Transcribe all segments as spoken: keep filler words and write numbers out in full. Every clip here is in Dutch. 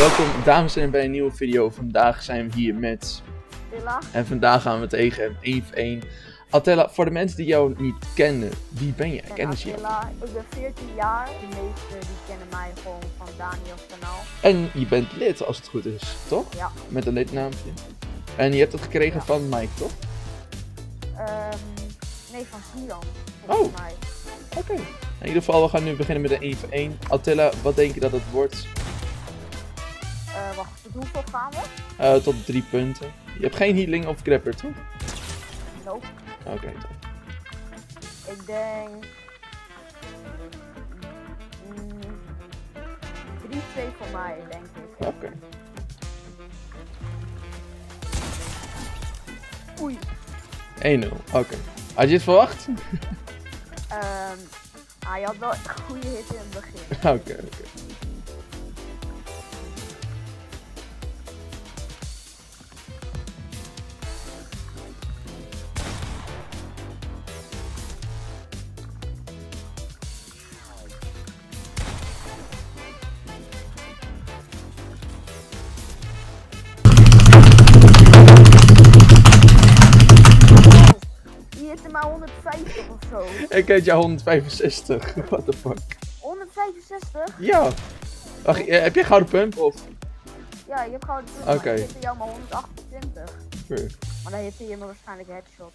welkom dames en heren bij een nieuwe video. Vandaag zijn we hier met... Attila. En vandaag gaan we tegen hem één voor één. Attila, voor de mensen die jou niet kennen, wie ben je? Kennen ze jou? Attila, ik ben veertien jaar. De meesten die kennen mij gewoon van Daniels kanaal. En je bent lid als het goed is, toch? Ja. Met een lidnaampje. En je hebt het gekregen Ja. van Mike, toch? Um, nee, van Sian. Volgens Oh. mij. Oké. Okay. In ieder geval, we gaan nu beginnen met een één voor één. Attila, wat denk je dat het wordt? Uh, wacht, tot hoeveel gaan we? Uh, tot drie punten. Je hebt geen healing of grapper, toch? Nope. Oké, okay, toch. Ik denk... drie twee voor mij, denk ik. Oké. Okay. Oei. één nul, oké. Okay. Had je het verwacht? Um, ah, je had wel een goede hit in het begin. Oké, okay, oké. Okay. Maar honderdvijftig of zo. Ik heet jou honderdvijfenzestig. What the fuck? honderdvijfenzestig? Ja. Wacht, heb je gouden pump of? Ja, je hebt gouden pump. Oké. Okay. Ik hitte jou maar honderdachtentwintig. Nee. Maar dan hitte je me waarschijnlijk headshot.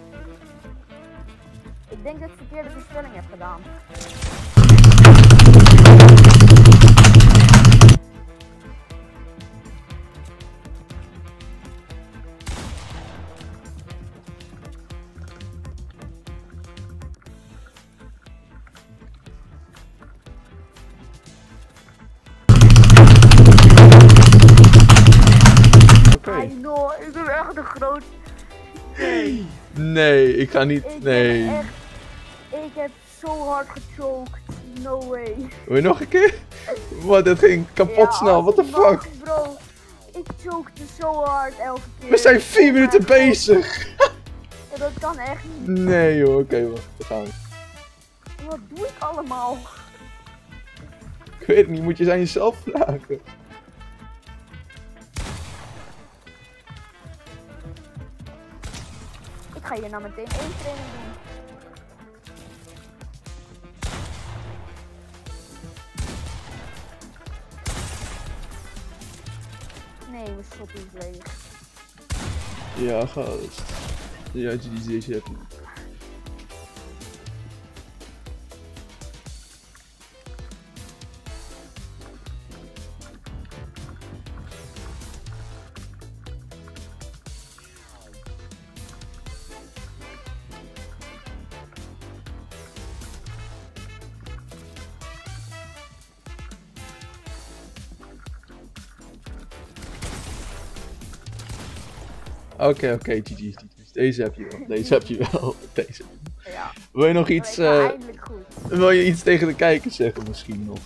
Ik denk dat ik verkeerde voorspelling heb gedaan. I know, ik ben echt de grootste. Nee. Nee, ik ga niet. Ik nee. Echt, ik heb zo hard gechoked. No way. Wil je nog een keer? Wat, dit ging kapot ja, snel. What the fuck? Bro, ik chokte zo hard elke keer. We zijn vier minuten bezig. Ja, dat kan echt niet. Nee joh, oké, okay, wacht. We gaan. Wat doe ik allemaal? Ik weet het niet, moet je aan jezelf vragen. Ik ga hier nou meteen één training doen. Nee, mijn shot is leeg. Ja, gast. Ja, deze heb je. Oké, okay, oké, okay, G G. Deze heb je wel. Deze heb je wel. Deze. Ja. Wil je nog iets... Uh, eindelijk goed. Wil je iets tegen de kijkers zeggen misschien nog?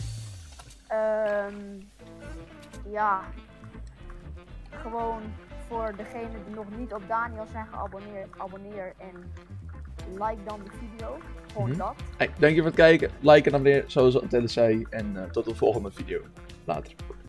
Um, ja. Gewoon voor degenen die nog niet op Daniel zijn geabonneerd. Abonneer en like dan de video. Gewoon mm-hmm. dat. Hey, dank je voor het kijken. Like en abonneer zoals Attila zei. En uh, tot de volgende video. Later.